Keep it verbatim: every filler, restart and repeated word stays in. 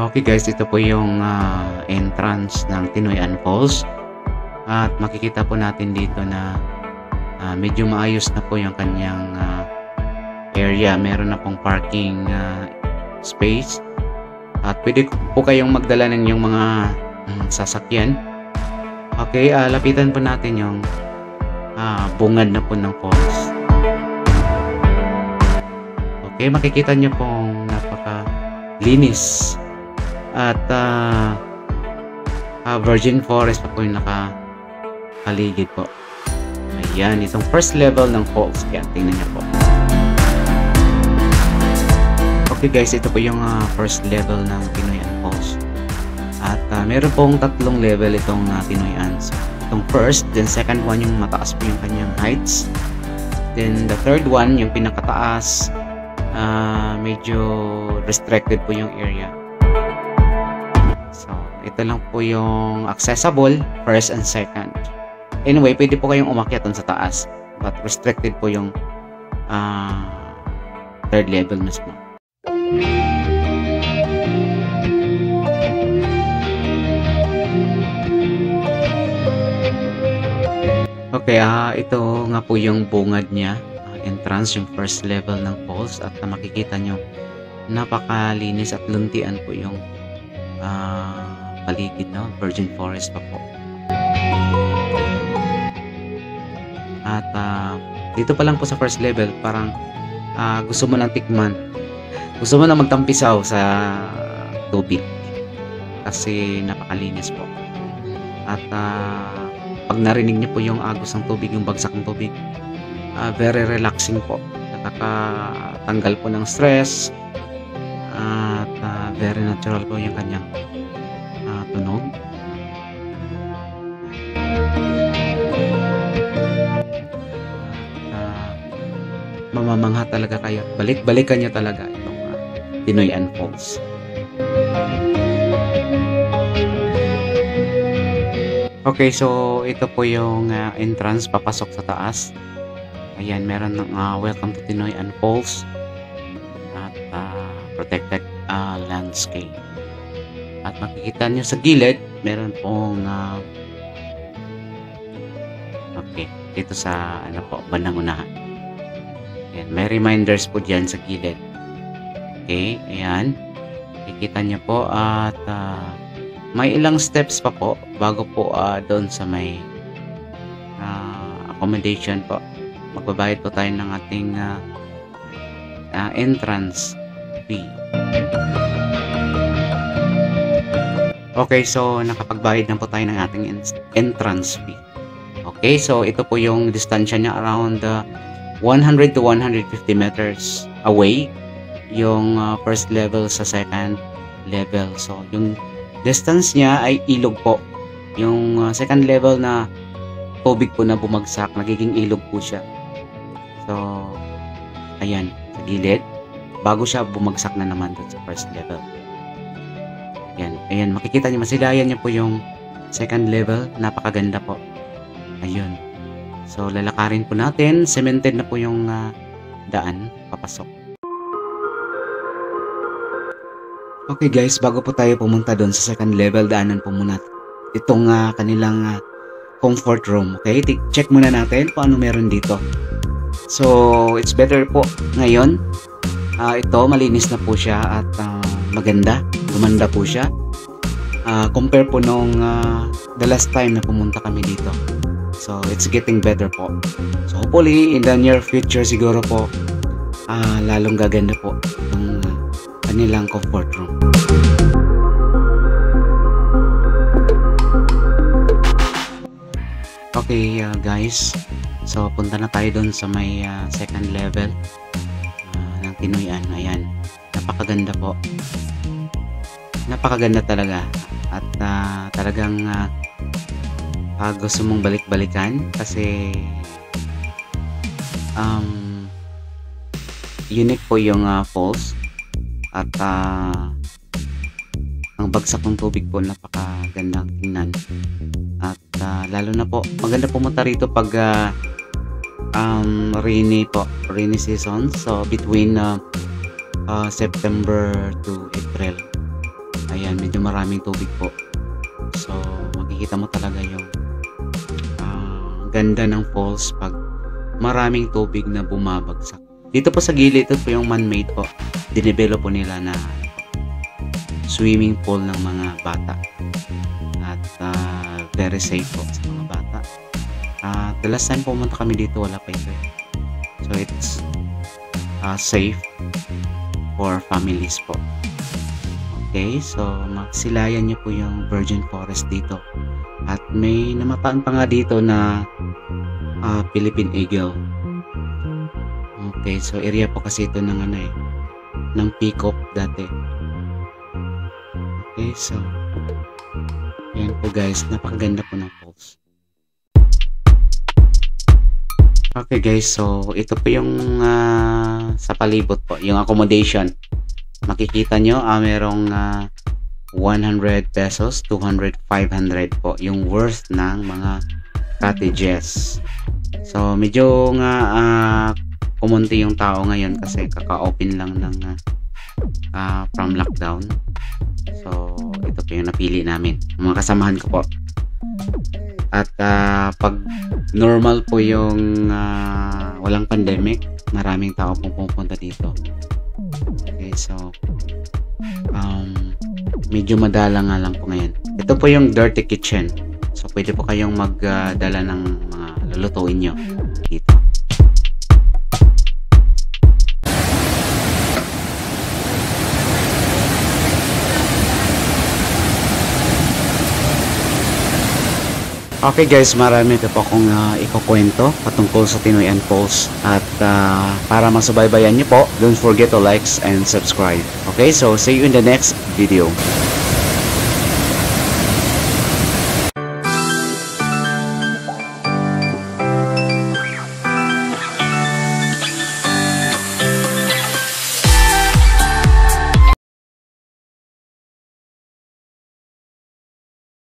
Okay guys, ito po yung ah, entrance ng Tinoyan Falls. At makikita po natin dito na ah, medyo maayos na po yung kanyang ah, area. Meron na pong parking ah, space. At pwede po kayong magdala ng yung mga mm, sasakyan. Okay, ah, lapitan po natin yung ah, bungad na po ng falls. Okay, makikita nyo pong napaka linis. At uh, uh, virgin forest pa po yung nakapaligid po. Ayan, itong first level ng falls. Kaya tingnan niyo po. Okay guys, ito po yung uh, first level ng Tinoyan Falls. At uh, meron pong tatlong level itong uh, Tinoyan. So, itong first, then second one yung mataas po yung kanyang heights. Then the third one, yung pinakataas, uh, medyo restricted po yung area. So, ito lang po yung accessible, first and second. Anyway, pwede po kayong umakyat dun sa taas. But restricted po yung uh, third level mismo. Okay, uh, ito nga po yung bungad niya. Uh, entrance, yung first level ng falls. At uh, makikita nyo, napakalinis at luntian po yung Uh, paligid, no? Virgin forest pa po. At uh, dito pa lang po sa first level, parang uh, gusto mo lang tikman, gusto mo lang magtampisaw sa tubig kasi napakalinis po. At uh, pag narinig niyo po yung agos ng tubig, yung bagsak ng tubig, uh, very relaxing po, nakakatanggal po ng stress. At uh, very natural po yung kanyang uh, tunog. At uh, mamamangha talaga kayo. Balik-balikan nyo talaga itong uh, Tinoyan Falls. Okay, so ito po yung uh, entrance papasok sa taas. Ayan, meron ng uh, welcome to Tinoyan Falls. At uh, protected uh, landscape. At makikita nyo sa gilid, meron pong uh, okay, dito sa ano po, bandang unahan. Ayan, may reminders po dyan sa gilid. Okay, ayan. Makikita nyo po at uh, may ilang steps pa po bago po uh, doon sa may uh, accommodation po. Magbabayad po tayo ng ating uh, uh, entrance fee. Okay, so nakapagbayad na po tayo ng ating entrance fee. Okay, so ito po yung distansya niya, around uh, one hundred to one hundred fifty meters away yung uh, first level sa second level. So yung distance niya ay ilog po. Yung uh, second level na tubig po na bumagsak, nagiging ilog po siya. So ayan, sa gilid, bago siya bumagsak na naman doon sa first level. Ayan, ayan, makikita niyo, masilayan niyo po yung second level. Napakaganda po. Ayun. So, lalakarin po natin. Cemented na po yung uh, daan papasok. Okay guys, bago po tayo pumunta doon sa second level, daanan po muna itong uh, kanilang uh, comfort room. Okay, check muna natin kung ano meron dito. So, it's better po ngayon. Uh, ito, malinis na po siya at uh, maganda. Gumanda po siya. Uh, compare po nung uh, the last time na pumunta kami dito. So, it's getting better po. So, hopefully, in the near future siguro po, uh, lalong gaganda po yung uh, kanilang comfort room. Okay, uh, guys. So, punta na tayo dun sa may uh, second level. Tinoyan, ayan, napakaganda po, napakaganda talaga at uh, talagang uh, uh, gusto mong balik-balikan kasi um, unique po yung uh, falls at uh, ang bagsak ng tubig po napakagandang tingnan at uh, lalo na po maganda pumunta rito pag uh, um, rainy po, rainy season. So between uh, uh, September to April. Ayan. Ayan, medyo maraming tubig po. So, makikita mo talaga yung uh, ganda ng falls pag maraming tubig na bumabagsak. Dito po sa gilid, ito po yung man-made po. Dinevelop po nila na swimming pool ng mga bata. At uh, very safe po sa mga bata. Uh, the last time pumunta kami dito, wala pa ito. So, it's uh, safe for families po. Okay, so masilayan niyo po yung Virgin Forest dito. At may namataan pa nga dito na uh, Philippine Eagle. Okay, so area po kasi ito ng ano eh, ng peacock dati. Okay, so ayan po guys, napakaganda po ng falls. Okay guys, so ito po yung uh, sa palibot po, yung accommodation. Makikita nyo, ah, merong uh, one hundred pesos, two hundred, five hundred po yung worth ng mga cottages. So medyo nga uh, kumunti yung tao ngayon kasi kaka-open lang ng uh, uh, from lockdown. So ito po yung napili namin, mga kasamahan ko po. At uh, pag normal po yung uh, walang pandemic, maraming tao pong pupunta dito. Okay, so um, medyo madala nga lang po ngayon. Ito po yung dirty kitchen. So pwede po kayong magdala uh, ng mga lulutuin nyo dito. Okay guys, marami ito po akong uh, ikukwento patungkol sa Tinoyan Falls. At uh, para masubaybayan nyo po, don't forget to like and subscribe. Okay, so see you in the next video.